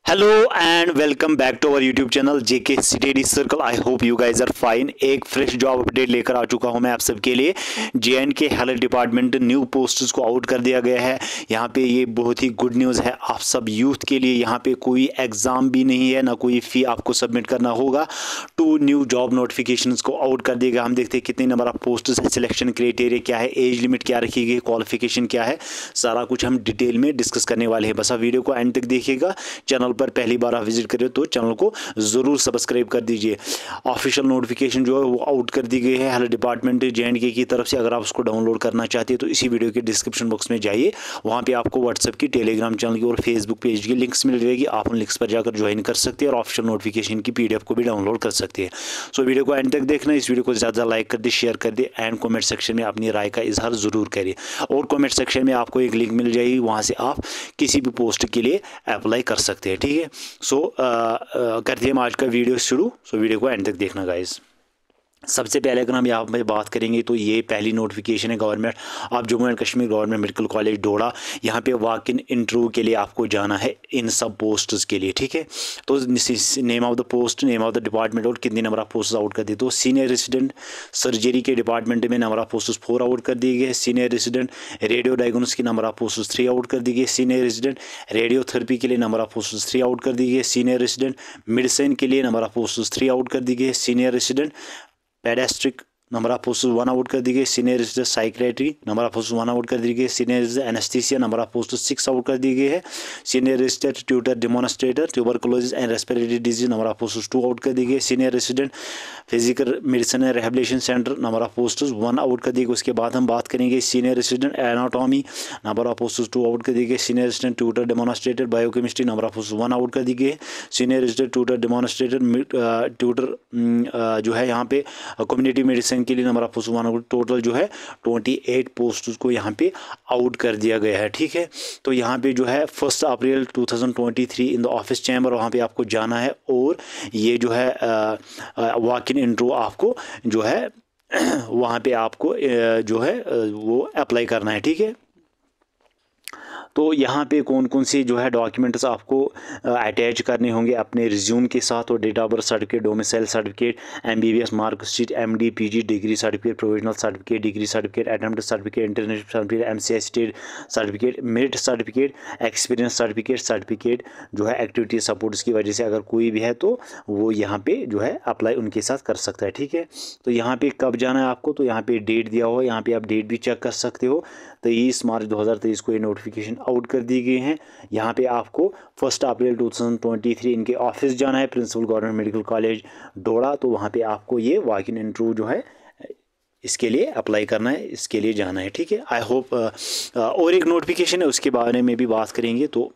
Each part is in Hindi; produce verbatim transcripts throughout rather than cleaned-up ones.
Hello and welcome back to our YouTube channel J K study circle. I hope you guys are fine. एक फ्रेश जॉब अपडेट लेकर आ चुका हूं मैं आप सबके लिए। J and K health department new posts को आउट कर दिया गया है। यहां पे ये बहुत ही गुड न्यूज़ है आप सब यूथ के लिए। यहां पे कोई एग्ज़ाम भी नहीं है, ना कोई फ़ी आपको सबमिट करना होगा। टू न्यू जॉब नोटिफिकेशंस को आउट कर दिया गया। हम देखते हैं कितने नंबर ऑफ पोस्ट्स है, सिलेक्शन क्राइटेरिया क्या है, एज लिमिट क्या रखी गई, क्वालिफिकेशन क्या है, सारा कुछ हम डिटेल में डिस्कस करने वाले हैं। बस आप वीडियो को एंड तक देखिएगा। चैनल पर पहली बार आप विजिट करें तो चैनल को जरूर सब्सक्राइब कर दीजिए। ऑफिशियल नोटिफिकेशन जो है वो आउट कर दी गई है हेल्थ डिपार्टमेंट जे एंड के की तरफ से। अगर आप उसको डाउनलोड करना चाहते हैं तो इसी वीडियो के डिस्क्रिप्शन बॉक्स में जाइए, वहां पे आपको व्हाट्सएप की, टेलीग्राम चैनल की और फेसबुक पेज की लिंक्स मिल जाएगी। आप उन लिंक्स पर जाकर ज्वाइन कर सकते हैं और ऑफिशियल नोटिफिकेशन की पीडीएफ को भी डाउनलोड कर सकते हैं। सो वीडियो को एंड तक देखना। इस वीडियो को ज़्यादा लाइक कर दे, शेयर कर दे एंड कॉमेंट सेक्शन में अपनी राय का इजहार जरूर करिए। और कॉमेंट सेक्शन में आपको एक लिंक मिल जाएगी, वहाँ से आप किसी भी पोस्ट के लिए अप्लाई कर सकते हैं। ठीक है, सो करते हैं हम आज का वीडियो शुरू। सो वीडियो को एंड तक देखना गाइस। सबसे पहले अगर हम यहाँ पर बात करेंगे तो ये पहली नोटिफिकेशन है government of Jammu and Kashmir government medical college Doda. यहाँ पे वॉक इन इंटरव्यू के लिए आपको जाना है इन सब पोस्ट्स के लिए। ठीक है, तो name of the post, name of the department और कितने नंबर ऑफ पोस्ट आउट कर दिए। तो सीनियर रेजिडेंट सर्जरी के डिपार्टमेंट में number of post four out कर दिए गए। सीनियर रेजिडेंट रेडियो डायग्नोसिस की number of post three out कर दी गई। सीनियर रेजिडेंट रेडियोथेरेपी के लिए number of post three out कर दी गई। सीनियर रेजिडेंट मेडिसिन के लिए number of post three out कर दी गई। Senior resident paediatric number of post one out कर दी गई। Senior resident psychiatry number of post one out कर दी गई। Senior resident anaesthesia number of post six out कर दी गई है। Senior resident tutor demonstrator tuberculosis and respiratory disease number of post two out कर दी गई। Senior resident physical medicine and rehabilitation centre number of post one out कर दी गई। उसके बाद हम बात करेंगे senior resident anatomy number of post two out कर दी गई। Senior resident tutor demonstrator biochemistry number of post one out कर दी गई। Senior resident tutor demonstrator tutor जो है यहाँ पे कम्युनिटी मेडिसिन के लिए नंबर ऑफ पोस्ट टोटल जो है अट्ठाईस पोस्ट को यहाँ पे आउट कर दिया गया है। ठीक है, तो यहाँ पे जो है फर्स्ट अप्रैल दो हज़ार तेईस इन द ऑफिस चैम्बर, वहाँ पे आपको जाना है और ये जो है वॉक इन इंटरव्यू आपको जो है वहाँ पे आपको जो है वो अप्लाई करना है। ठीक है, तो यहाँ पे कौन कौन सी जो है डॉक्यूमेंट्स आपको अटैच करने होंगे अपने रिज्यूम के साथ। और date of birth certificate, domicile certificate, MBBS marksheet, MD, PG degree certificate, provisional certificate, degree certificate, attempt certificate, international certificate, MCI state certificate, merit certificate, experience certificate, certificate जो है एक्टिविटी सपोर्ट्स की वजह से अगर कोई भी है तो वो यहाँ पे जो है अप्लाई उनके साथ कर सकता है। ठीक है, तो यहाँ पे कब जाना है आपको, तो यहाँ पे डेट दिया हुआ है, यहाँ पे आप डेट भी चेक कर सकते हो। तेईस मार्च दो हज़ार तेईस को ये नोटिफिकेशन आउट कर दी गई हैं। यहाँ पे आपको फर्स्ट अप्रैल दो हज़ार तेईस इनके ऑफिस जाना है, principal government medical college Doda. तो वहाँ पे आपको ये वॉक इन इंटरव्यू जो है इसके लिए अप्लाई करना है, इसके लिए जाना है। ठीक है, आई होप और एक नोटिफिकेशन है उसके बारे में भी बात करेंगे। तो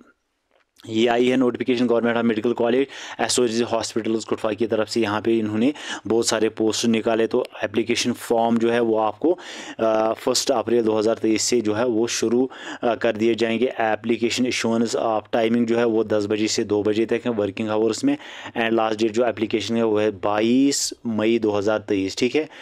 ये आई है notification government of medical college SOG hospitals Kathua की तरफ से। यहाँ पे इन्होंने बहुत सारे पोस्ट निकाले। तो एप्लीकेशन फॉर्म जो है वो आपको फर्स्ट अप्रैल दो हज़ार तेईस से जो है वो शुरू आ, कर दिए जाएंगे। एप्लीकेशन इशुएंस ऑफ टाइमिंग जो है वो दस बजे से दो बजे तक है वर्किंग आवर्स में। एंड लास्ट डेट जो एप्लीकेशन है वो है बाईस मई दो हज़ार तेईस। ठीक है,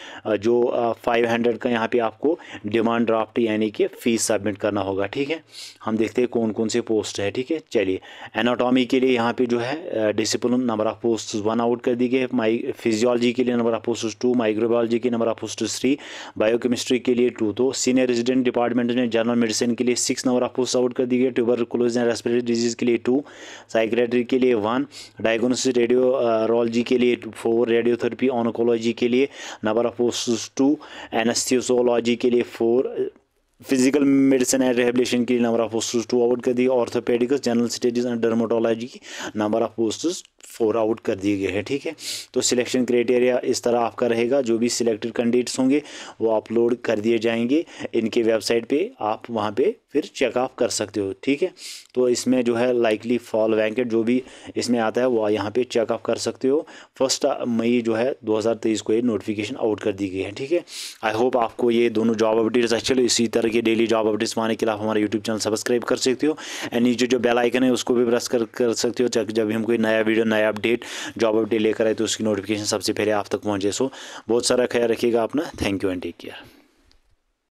जो फाइव हंड्रेड का यहाँ पे आपको डिमांड ड्राफ्ट यानी कि फ़ीस सबमिट करना होगा। ठीक है, हम देखते हैं कौन कौन से पोस्ट है। ठीक है, चलिए एनाटॉमी के लिए यहाँ पे जो है discipline number of post one out कर दी गई। माई फिजियोलॉजी के लिए number of post two, microbiology के number of post three, biochemistry के लिए टू। तो सीनियर रेजिडेंट डिपार्टमेंट में जनरल मेडिसिन के लिए six number of post out कर दी गई। ट्यूबरकुलोसिस एंड रेस्पिरेटरी डिजीज के लिए टू, साइक्रेटरी के लिए वन, डायग्नोसिस रेडियोलॉजी के लिए फोर, रेडियोथेरेपी ऑन्कोलॉजी के लिए number of post two, anaesthesiology के लिए four, physical medicine and rehabilitation के लिए number of posts two out कर दी। Orthopaedics, general studies and dermatology की number of posts four out कर दिए गए हैं। ठीक है, तो सिलेक्शन क्राइटेरिया इस तरह आपका रहेगा। जो भी सिलेक्टेड कैंडिडेट्स होंगे वो अपलोड कर दिए जाएंगे इनके वेबसाइट पे, आप वहाँ पे फिर चेकआप कर सकते हो। ठीक है, तो इसमें जो है लाइकली फॉल वैंकेट जो भी इसमें आता है वो यहाँ पे चेकअप कर सकते हो। फर्स्ट मई जो है दो हज़ार तेईस को ये नोटिफिकेशन आउट कर दी गई है। ठीक है, आई होप आपको ये दोनों जॉब अपडेट्स अच्छे लगे। इसी तरह के डेली जॉब अपडेट्स पाने के लिए आप हमारा यूट्यूब चैनल सब्सक्राइब कर सकते हो एंड नीचे जो बेल आइकन है उसको भी प्रेस कर कर सकते हो। जब भी हम कोई नया वीडियो, नया अपडेट, जॉब अपडेट लेकर आए तो उसकी नोटिफिकेशन सबसे पहले आप तक पहुँचे। सो बहुत सारा ख्याल रखिएगा अपना। Thank you and take care.